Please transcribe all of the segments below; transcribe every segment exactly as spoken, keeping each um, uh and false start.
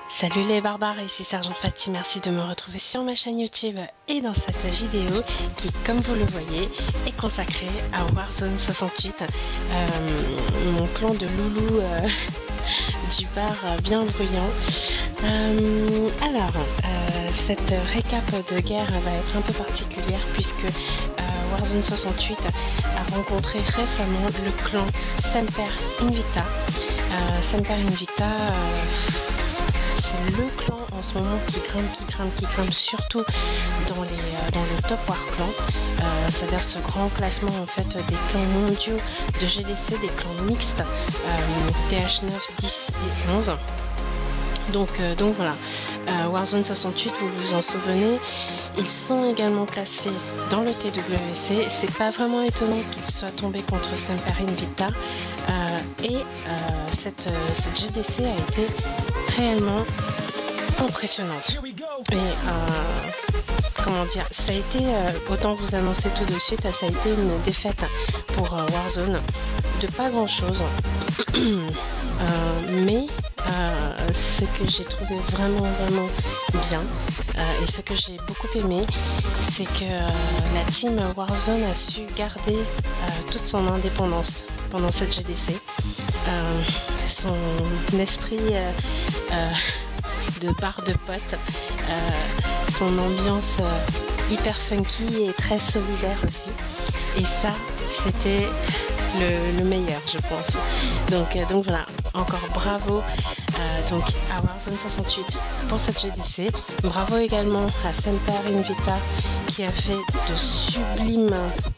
Salut les barbares, ici Sergent Fatih, merci de me retrouver sur ma chaîne YouTube et dans cette vidéo qui, comme vous le voyez, est consacrée à Warzone soixante-huit, euh, mon clan de loulou euh, du bar bien bruyant. Euh, alors, euh, cette récap de guerre va être un peu particulière puisque euh, Warzone soixante-huit a rencontré récemment le clan Semper Invicta. Euh, Semper Invicta, euh, c'est le clan en ce moment qui grimpe, qui grimpe, qui grimpe surtout dans, les, euh, dans le top war clan. Euh, C'est-à-dire ce grand classement en fait des clans mondiaux de G D C, des clans mixtes, euh, T H neuf, dix et onze. Donc, euh, donc voilà, euh, Warzone soixante-huit, vous vous en souvenez, ils sont également classés dans le T W C. C'est pas vraiment étonnant qu'ils soient tombés contre Semper Invicta. Euh, et euh, cette, euh, cette G D C a été réellement impressionnante. Et euh, comment dire, ça a été, euh, autant vous annoncer tout de suite, ça a été une défaite pour euh, Warzone de pas grand chose. euh, mais euh, ce que j'ai trouvé vraiment vraiment bien euh, et ce que j'ai beaucoup aimé, c'est que euh, la team Warzone a su garder euh, toute son indépendance pendant cette G D C. Euh, son esprit euh, euh, de bar de potes, euh, son ambiance euh, hyper funky et très solidaire aussi. Et ça, c'était le, le meilleur, je pense. Donc, euh, donc voilà, encore bravo euh, donc à Warzone soixante-huit pour cette G D C. Bravo également à Semper Invicta qui a fait de sublimes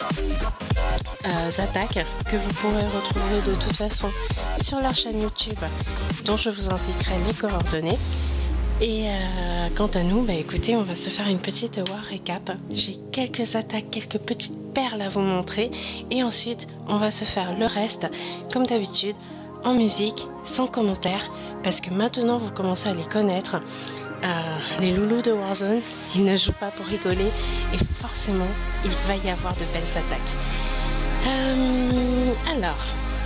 euh, attaques que vous pourrez retrouver de toute façon sur leur chaîne YouTube dont je vous indiquerai les coordonnées. Et euh, quant à nous, bah écoutez, on va se faire une petite war récap. J'ai quelques attaques, quelques petites perles à vous montrer. Et ensuite, on va se faire le reste, comme d'habitude, en musique, sans commentaire. Parce que maintenant, vous commencez à les connaître. Euh, les loulous de Warzone, ils ne jouent pas pour rigoler. Et forcément, il va y avoir de belles attaques. Euh, alors,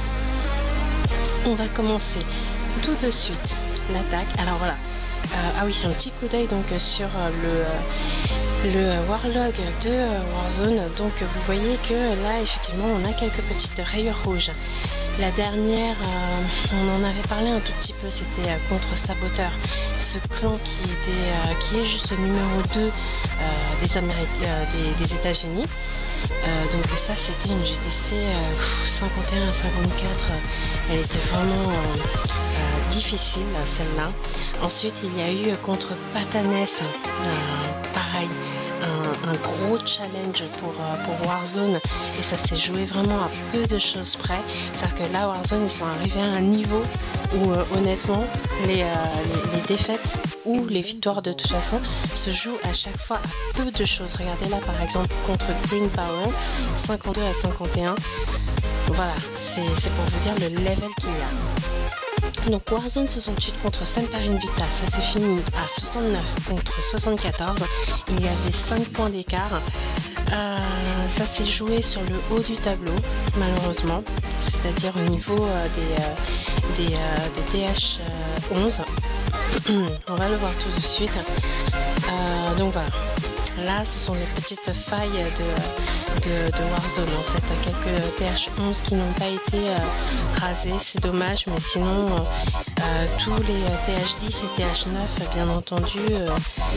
on va commencer tout de suite l'attaque. Alors voilà. Euh, ah oui, un petit coup d'œil donc sur euh, le, le Warlog de euh, Warzone. Donc vous voyez que là effectivement on a quelques petites rayures rouges. La dernière, euh, on en avait parlé un tout petit peu, c'était euh, contre Saboteur, ce clan qui, était, euh, qui est juste le numéro deux euh, des, Amérique, euh, des, des États-Unis. Euh, donc ça c'était une G D C euh, cinquante et un à cinquante-quatre, elle était vraiment euh, euh, difficile celle-là. Ensuite il y a eu contre Patanès, euh, pareil, un, un gros challenge pour, euh, pour Warzone et ça s'est joué vraiment à peu de choses près. C'est-à-dire que là Warzone ils sont arrivés à un niveau où euh, honnêtement les, euh, les, les défaites ou les victoires de toute façon se jouent à chaque fois à peu de choses. Regardez là par exemple contre Green Power, cinquante-deux à cinquante et un. Voilà, c'est pour vous dire le level qu'il y a. Donc Warzone soixante-huit contre Semper Invicta, ça s'est fini à soixante-neuf contre soixante-quatorze. Il y avait cinq points d'écart. Euh, ça s'est joué sur le haut du tableau, malheureusement, c'est-à-dire au niveau euh, des, euh, des, euh, des T H onze. On va le voir tout de suite. Euh, donc voilà. Là, ce sont les petites failles de, de, de Warzone en fait. Quelques T H onze qui n'ont pas été euh, rasés, c'est dommage, mais sinon euh, tous les T H dix et T H neuf, bien entendu, euh,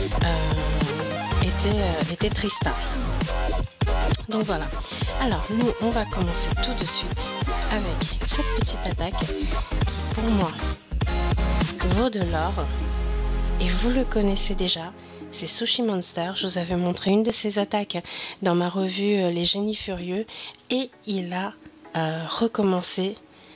euh, étaient, euh, étaient tristards. Donc voilà. Alors, nous, on va commencer tout de suite avec cette petite attaque qui, pour moi, vaut de l'or. Et vous le connaissez déjà. C'est Sushi Monster, je vous avais montré une de ses attaques dans ma revue euh, Les Génies Furieux et il a euh, recommencé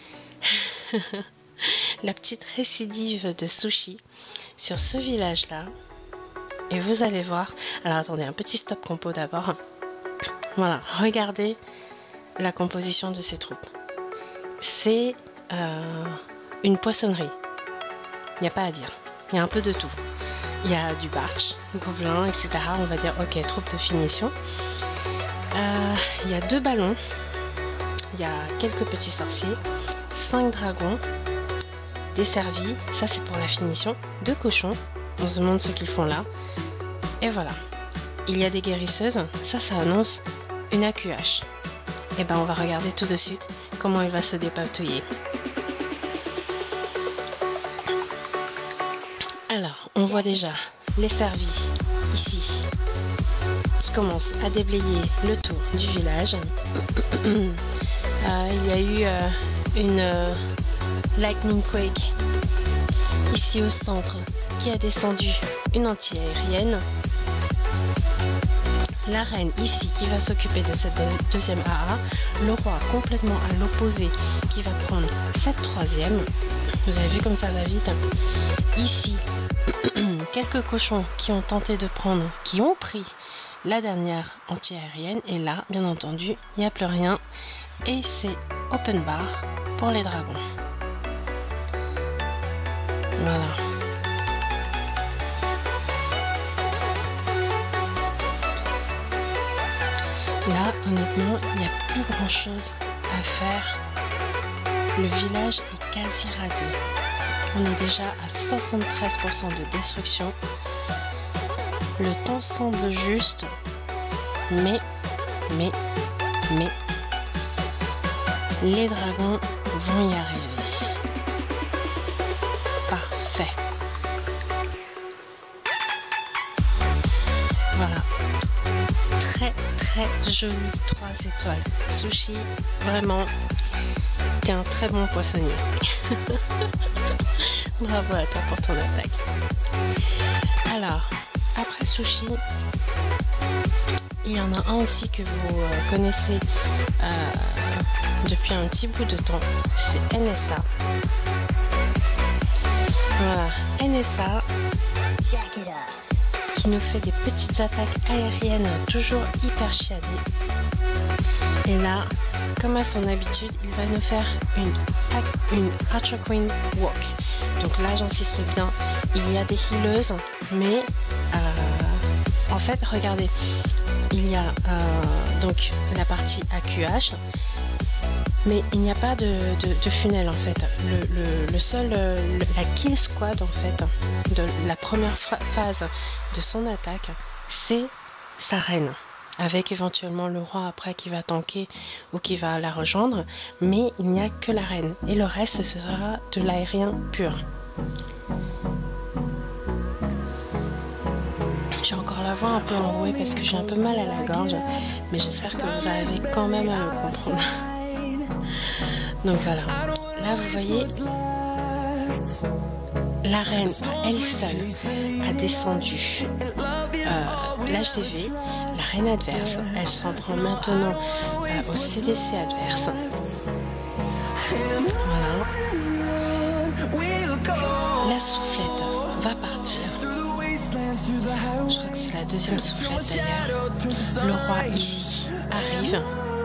la petite récidive de Sushi sur ce village là et vous allez voir. Alors attendez, un petit stop compo d'abord. Voilà, regardez la composition de ses troupes. C'est euh, une poissonnerie, il n'y a pas à dire, il y a un peu de tout. Il y a du barch, gobelin, et cetera. On va dire, ok, troupe de finition. Euh, il y a deux ballons. Il y a quelques petits sorciers. Cinq dragons. desservi. Ça c'est pour la finition. Deux cochons. On se demande ce qu'ils font là. Et voilà. Il y a des guérisseuses. Ça, ça annonce une A Q H. Et ben on va regarder tout de suite comment il va se dépatouiller. Alors, on voit déjà les servis ici qui commencent à déblayer le tour du village. euh, il y a eu euh, une euh, lightning quake ici au centre qui a descendu une anti-aérienne. La reine ici qui va s'occuper de cette deuxième A A, le roi complètement à l'opposé qui va prendre cette troisième. Vous avez vu comme ça va vite. Ici, quelques cochons qui ont tenté de prendre, qui ont pris la dernière anti-aérienne. Et là, bien entendu, il n'y a plus rien. Et c'est open bar pour les dragons. Voilà. Là, honnêtement, il n'y a plus grand chose à faire. Le village est quasi rasé. On est déjà à soixante-treize pour cent de destruction. Le temps semble juste, mais, mais, mais, les dragons vont y arriver. Parfait. Voilà. Très, très joli trois étoiles. Sushi, vraiment, t'es un très bon poissonnier. Bravo à toi pour ton attaque. Alors, après Sushi, il y en a un aussi que vous euh, connaissez euh, depuis un petit bout de temps. C'est N S A. Voilà, N S A qui nous fait des petites attaques aériennes toujours hyper chiadées. Et là, comme à son habitude, il va nous faire une, une Archer Queen Walk. Donc là, j'insiste bien, il y a des healeuses, mais euh, en fait, regardez, il y a euh, donc la partie A Q H, mais il n'y a pas de, de, de funnel en fait. Le, le, le seul, le, la kill squad en fait, de la première phase de son attaque, c'est sa reine, avec éventuellement le roi après qui va tanker ou qui va la rejoindre, mais il n'y a que la reine et le reste ce sera de l'aérien pur. J'ai encore la voix un peu enrouée parce que j'ai un peu mal à la gorge, mais j'espère que vous arrivez quand même à me comprendre. Donc voilà, là vous voyez, la reine à elle seule a descendu euh, l'H D V. La reine adverse, elle s'en prend maintenant euh, au C D C adverse. Voilà. La soufflette va partir. Je crois que c'est la deuxième soufflette d'ailleurs. Le roi ici arrive.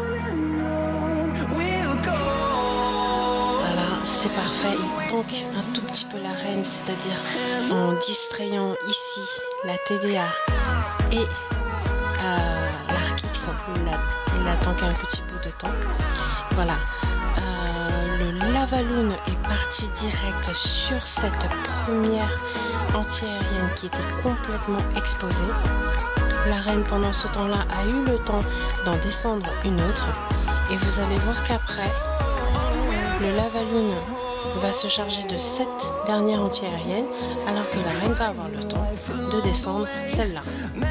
Voilà, c'est parfait. Il tank un tout petit peu la reine, c'est-à-dire en distrayant ici la T D A et Euh, l'Arc X, il l'a, il l'a tanké un petit bout de temps. Voilà. Euh, le Lavaloon est parti direct sur cette première anti-aérienne qui était complètement exposée. La reine, pendant ce temps-là, a eu le temps d'en descendre une autre. Et vous allez voir qu'après, le Lavaloon va se charger de cette dernière anti-aérienne, alors que la reine va avoir le temps de descendre celle-là.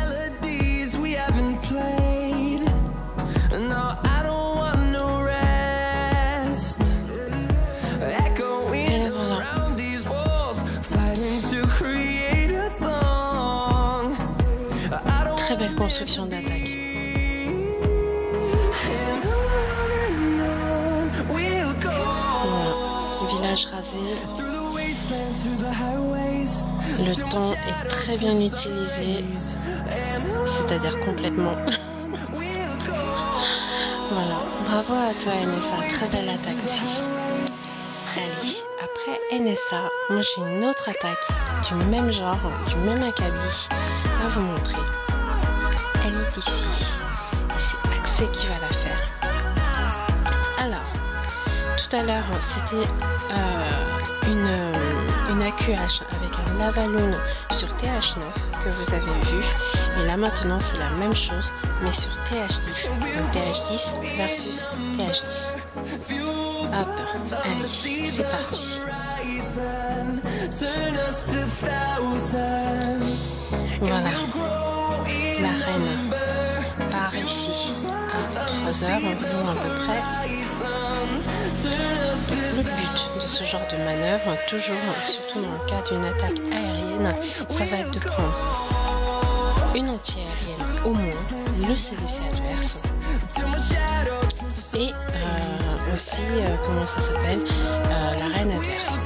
Et voilà. Très belle construction d'attaque. Voilà. Village rasé. Le temps est très bien utilisé, c'est-à-dire complètement. Voilà, bravo à toi N S A, très belle attaque aussi. Allez, après N S A, moi j'ai une autre attaque du même genre, du même acabit à vous montrer. Elle est ici, et c'est Axé qui va la faire. Alors, tout à l'heure c'était euh, une une A Q H avec un Lavaloon sur T H neuf que vous avez vu. Et là maintenant c'est la même chose mais sur T H dix. Donc T H dix versus T H dix. Hop, allez, c'est parti. Voilà, la reine part ici à trois heures environ à peu près. Le but de ce genre de manœuvre, toujours, surtout dans le cas d'une attaque aérienne, ça va être de prendre une anti-aérienne au moins, le C D C adverse, et euh, aussi, euh, comment ça s'appelle, euh, la reine adverse.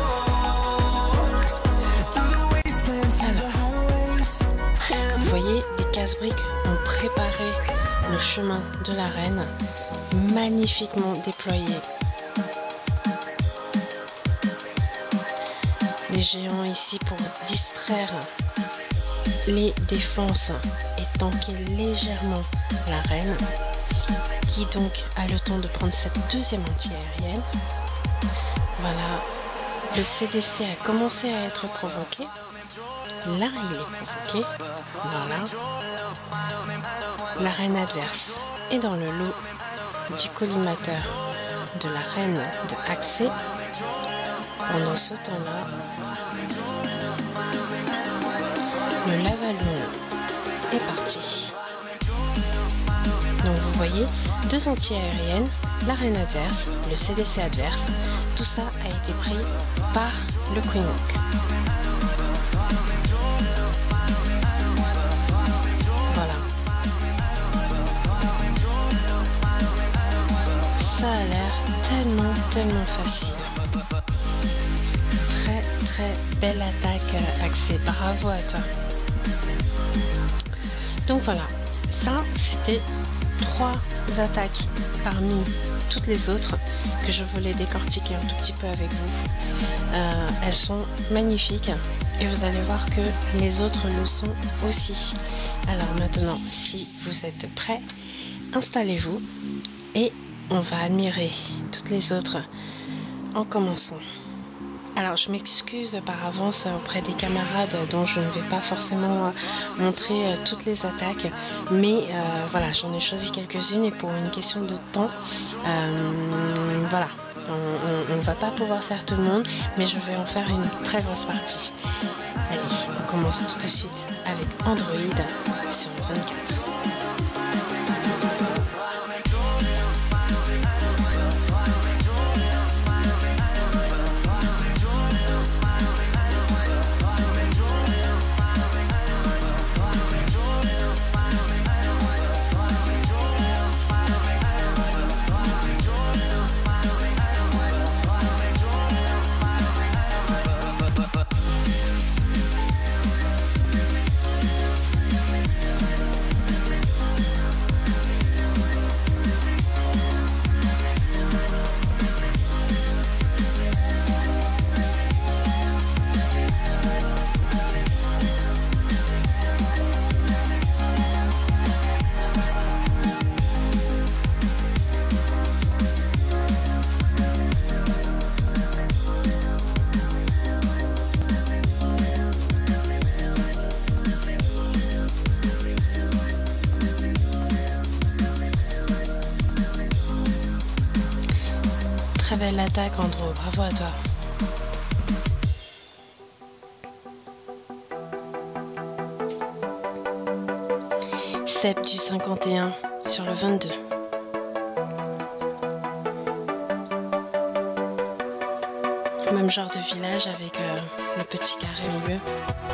Alors, vous voyez, les casse-briques ont préparé le chemin de la reine, magnifiquement déployé. Les géants ici pour distraire les défenses et tanker légèrement la reine, qui donc a le temps de prendre cette deuxième anti-aérienne. Voilà, le C D C a commencé à être provoqué. Là, il est provoqué. Voilà. La reine adverse est dans le lot du collimateur de la reine de Axé. Pendant ce temps-là, le Lavaloon est parti. Donc vous voyez, deux anti-aériennes, la reine adverse, le C D C adverse, tout ça a été pris par le Queen Hawk. Voilà. Ça a l'air tellement, tellement facile. Très, très belle attaque, Axé. Bravo à toi. Donc voilà, ça c'était trois attaques parmi toutes les autres que je voulais décortiquer un tout petit peu avec vous. Euh, elles sont magnifiques et vous allez voir que les autres le sont aussi. Alors maintenant, si vous êtes prêts, installez-vous et on va admirer toutes les autres en commençant. Alors je m'excuse par avance auprès des camarades dont je ne vais pas forcément montrer toutes les attaques, mais euh, voilà, j'en ai choisi quelques-unes et pour une question de temps, euh, voilà, on ne va pas pouvoir faire tout le monde, mais je vais en faire une très grosse partie. Allez, on commence tout de suite avec Android sur le vingt-quatre. Très belle attaque, Andro, bravo à toi. Seb du cinquante et un sur le vingt-deux. Même genre de village avec euh, le petit carré au milieu.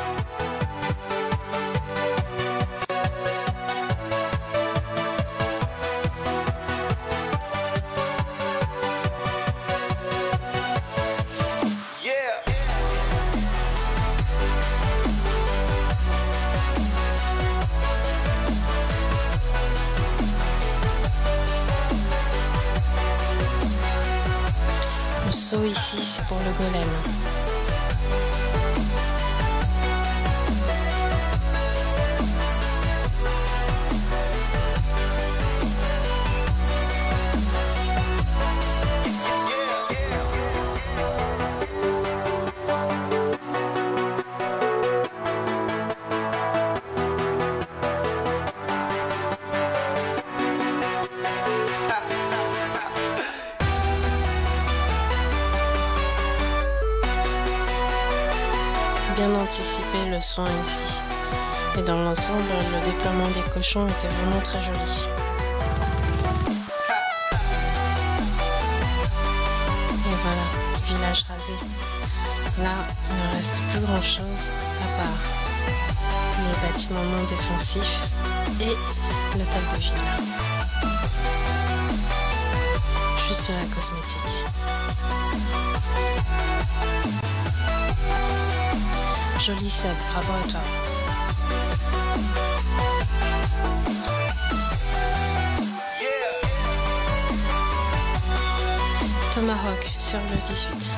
Le saut ici, c'est pour le golem. bien anticipé le soin ici. Et dans l'ensemble, le déploiement des cochons était vraiment très joli. Et voilà, village rasé. Là, il ne reste plus grand chose à part les bâtiments non défensifs et l'hôtel de ville. Juste de la cosmétique. Joli Seb, bravo à toi. Tomahawk sur le dix-huit.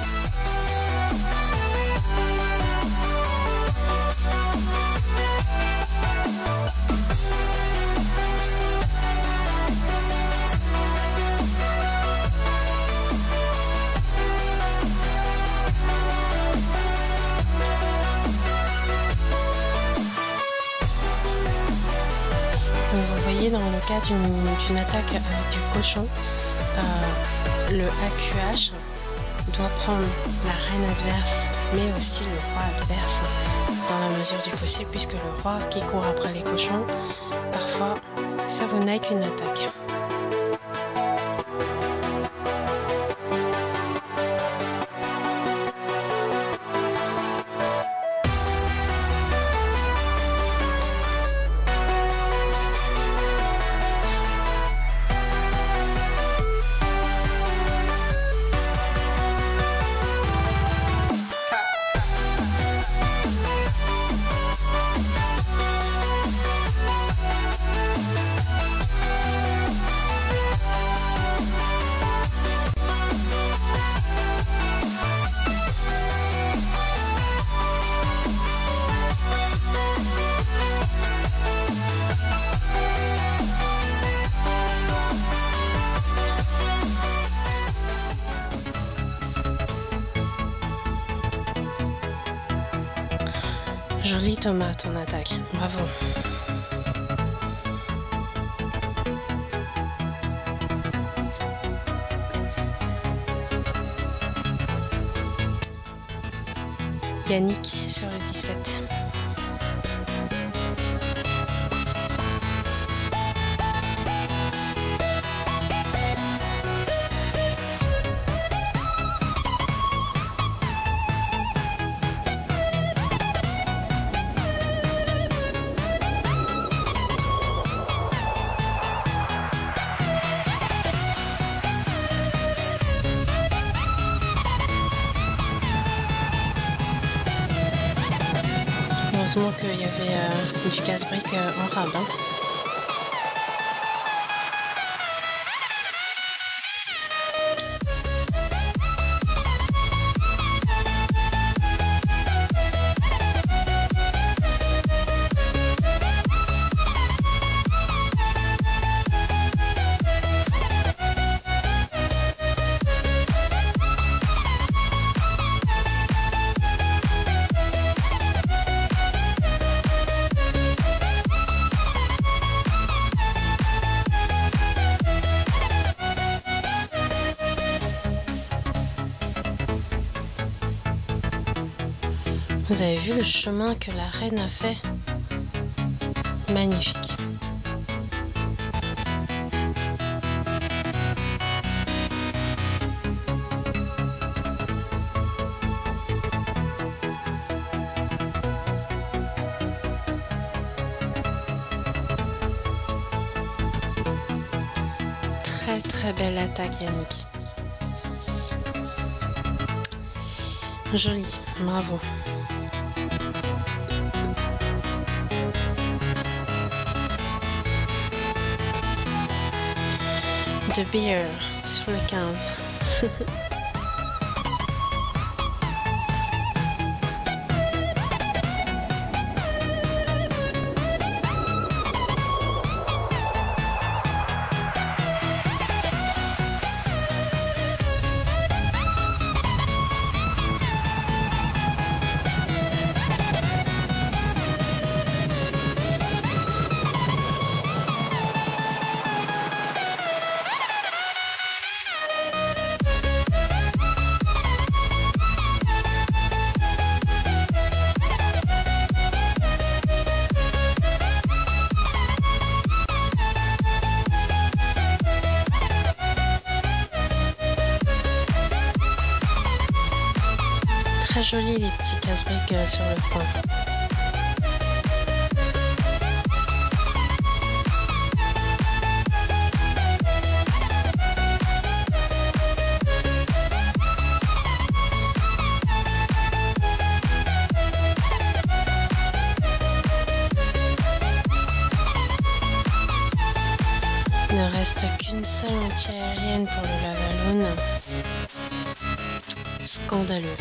Vous voyez, dans le cas d'une attaque euh, du cochon, euh, le A Q H doit prendre la reine adverse, mais aussi le roi adverse, dans la mesure du possible, puisque le roi qui court après les cochons, parfois, ça vous n'est qu'une attaque. Joli Thomas, ton attaque, bravo. Yannick sur le dix-sept. Heureusement qu'il y avait euh, du casse-brique euh, en rab. Hein. Vous avez vu le chemin que la reine a fait? Magnifique. Très très belle attaque, Yannick. Joli, bravo. De Beer sur le quinze. Très joli les petits casse-briques euh, sur le coin. Il ne reste qu'une seule anti-aérienne pour le Lavaloon. Scandaleux.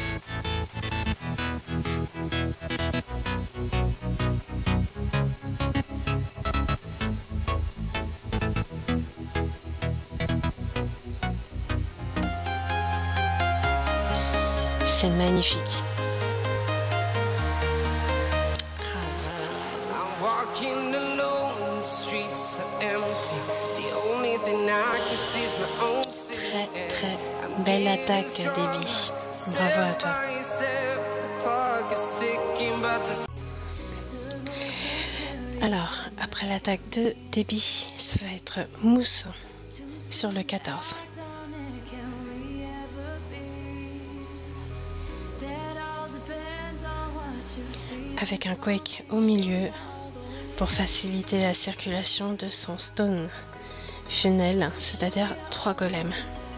C'est magnifique. Très très belle attaque, Debbie. Bravo à toi. Alors, après l'attaque de Debbie, ça va être Mousse sur le quatorze. Avec un Quake au milieu pour faciliter la circulation de son stone funnel, c'est-à-dire trois golems.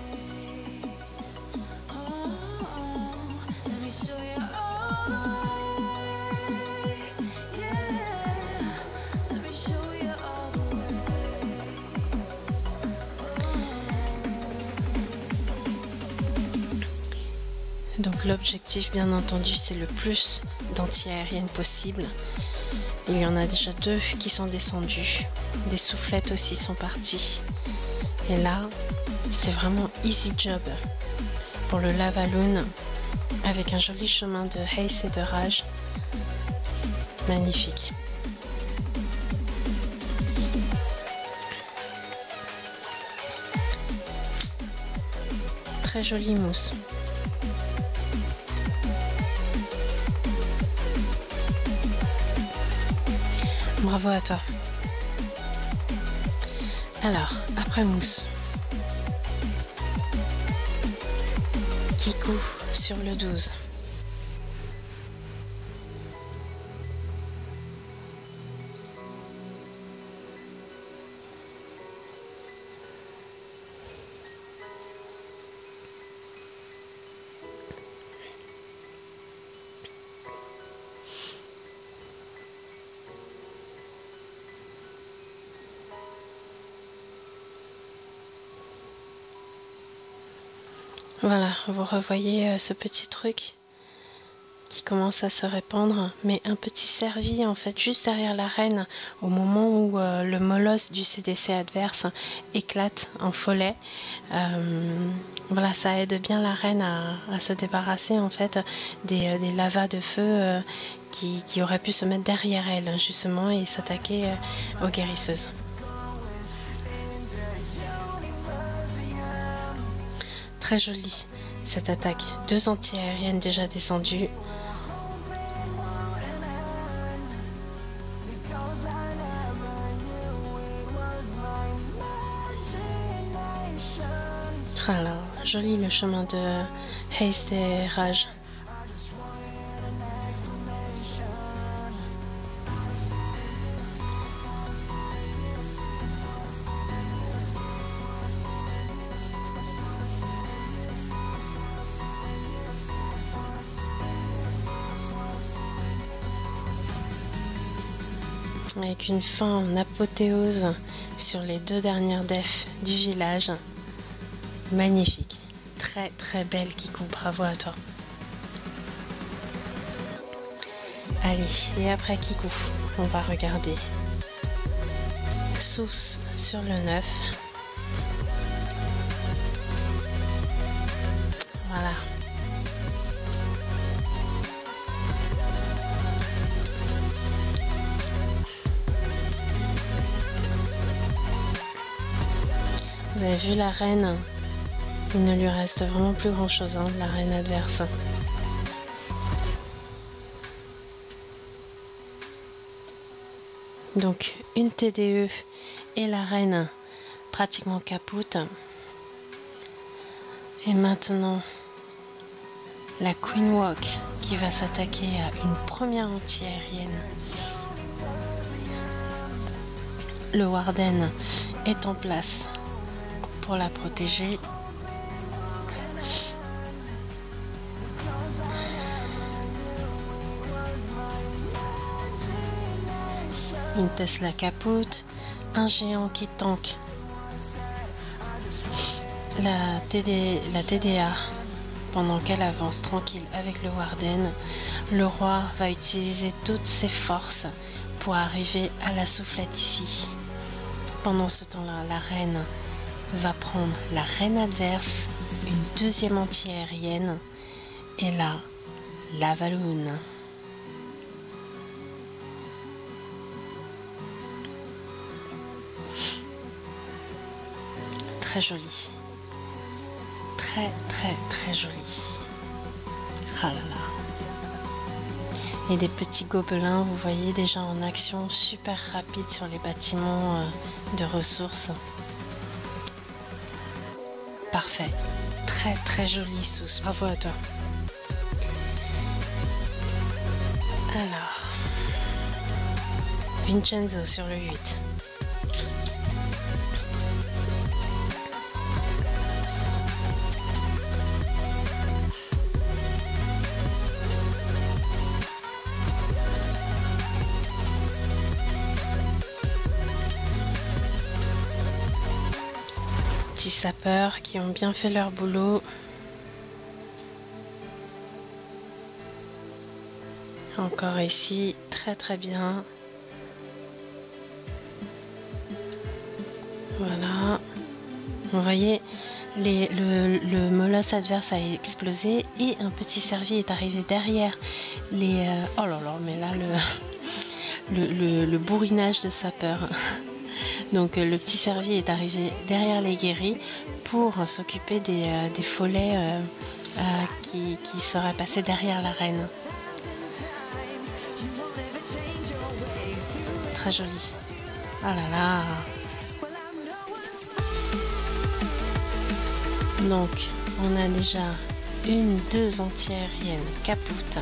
Donc l'objectif, bien entendu, c'est le plus d'anti-aériennes possible. Il y en a déjà deux qui sont descendus. Des soufflettes aussi sont parties. Et là, c'est vraiment easy job pour le Lavaloon avec un joli chemin de haste et de rage. Magnifique. Très jolie mousse. Bravo à toi. Alors, après Mousse. Kikou sur le douze. Voilà, vous revoyez euh, ce petit truc qui commence à se répandre, mais un petit servi en fait juste derrière la reine au moment où euh, le molosse du C D C adverse éclate en follet. Euh, voilà, ça aide bien la reine à, à se débarrasser en fait des, euh, des lavas de feu euh, qui, qui auraient pu se mettre derrière elle justement et s'attaquer euh, aux guérisseuses. Très jolie cette attaque. Deux anti-aériennes déjà descendues. Alors, joli le chemin de haste et rage. Avec une fin en apothéose sur les deux dernières defs du village. Magnifique. Très très belle Kikou, bravo à toi. Allez, et après Kikou, on va regarder Sauce sur le neuf. Voilà. Vous avez vu la reine, il ne lui reste vraiment plus grand chose, hein, la reine adverse. Donc une T D E et la reine pratiquement capote. Et maintenant la Queen Walk qui va s'attaquer à une première anti-aérienne. Le Warden est en place pour la protéger. Une Tesla capote, un géant qui tank la, T D, la T D A pendant qu'elle avance tranquille avec le Warden. Le roi va utiliser toutes ses forces pour arriver à la soufflette ici. Pendant ce temps-là, la reine va prendre la reine adverse, une deuxième anti-aérienne et là, la Valoune. Très joli, très très très joli. Ah là là. Et des petits gobelins, vous voyez, déjà en action, super rapide sur les bâtiments euh, de ressources. Parfait, très très joli Sous, bravo à toi. Alors, Vincenzo sur le huit. Sapeurs qui ont bien fait leur boulot. Encore ici, très très bien. Voilà. Vous voyez, les, le, le molosse adverse a explosé et un petit servi est arrivé derrière les... Euh, oh là là, mais là, le, le, le, le bourrinage de sapeurs. Donc le petit servi est arrivé derrière les guéris pour s'occuper des, euh, des follets euh, euh, qui, qui seraient passés derrière la reine. Très joli. Ah là là. Donc on a déjà une, deux anti-aériennes capoute.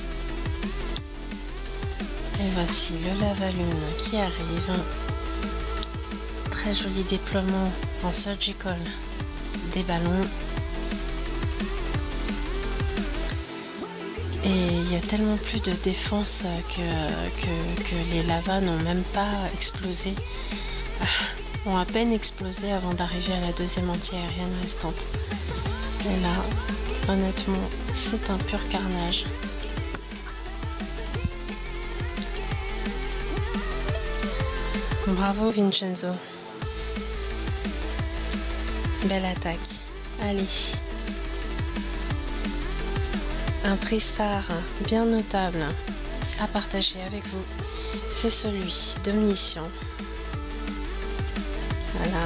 Et voici le Lavalune qui arrive. Très joli déploiement en surgical des ballons. Et il y a tellement plus de défense que, que, que les lavas n'ont même pas explosé. Ont à peine explosé avant d'arriver à la deuxième anti-aérienne restante. Et là, honnêtement, c'est un pur carnage. Bravo Vincenzo. Belle attaque. Allez. Un Tristar bien notable à partager avec vous. C'est celui d'Omniscient. Voilà.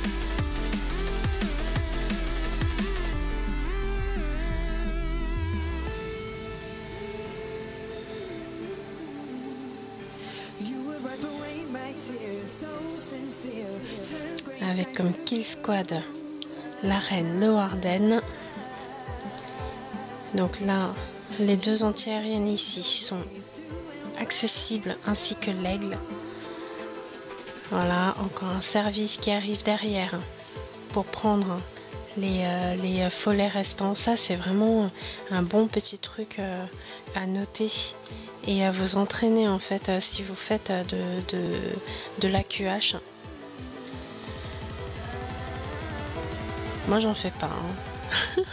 Avec comme kill squad la reine, le Warden. Donc là, les deux anti-aériennes ici sont accessibles ainsi que l'aigle. Voilà, encore un servi qui arrive derrière pour prendre les, euh, les follets restants. Ça, c'est vraiment un bon petit truc euh, à noter et à vous entraîner en fait euh, si vous faites de, de, de l'A Q H. Moi, j'en fais pas. Hein.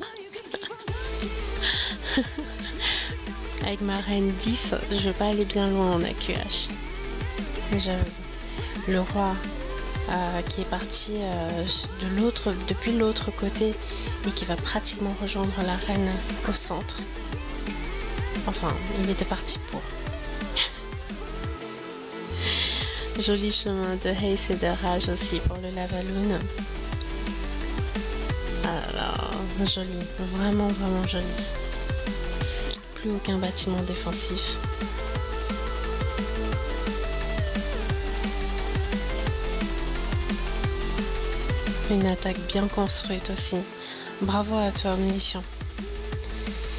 Avec ma reine dix, je vais pas aller bien loin en A Q H. J'avoue. Le roi euh, qui est parti euh, de l'autre, depuis l'autre côté et qui va pratiquement rejoindre la reine au centre. Enfin, il était parti pour. Joli chemin de haste et de rage aussi pour le Lavalune. Alors, joli, vraiment vraiment joli. Plus aucun bâtiment défensif. Une attaque bien construite aussi. Bravo à toi, Omniscient.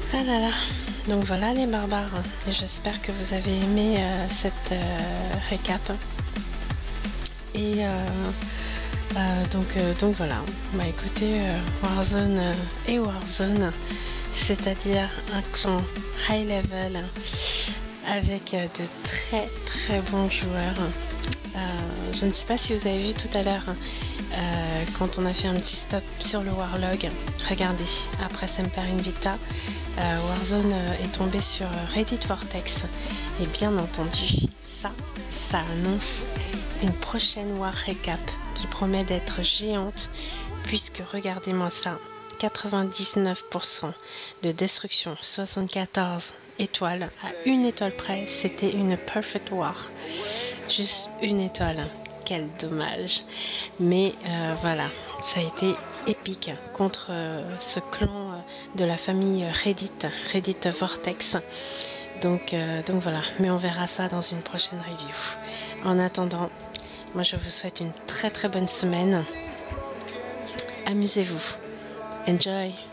Ah là là, donc voilà les barbares, et j'espère que vous avez aimé euh, cette euh, récap. Et euh, euh, donc, euh, donc voilà, bah écoutez, euh, Warzone euh, et Warzone, c'est-à-dire un clan high level avec euh, de très très bons joueurs. Euh, je ne sais pas si vous avez vu tout à l'heure euh, quand on a fait un petit stop sur le Warlog. Regardez, après Semper Invicta, euh, Warzone euh, est tombé sur Reddit Vortex. Et bien entendu, ça, ça annonce une prochaine War Recap qui promet d'être géante, puisque regardez-moi ça, quatre-vingt-dix-neuf pour cent de destruction, soixante-quatorze étoiles, à une étoile près, c'était une Perfect War. Juste une étoile, quel dommage. Mais euh, voilà, ça a été épique contre euh, ce clan euh, de la famille Reddit, Reddit Vortex. Donc, euh, donc voilà, mais on verra ça dans une prochaine review. En attendant, moi je vous souhaite une très très bonne semaine. Amusez-vous. Enjoy.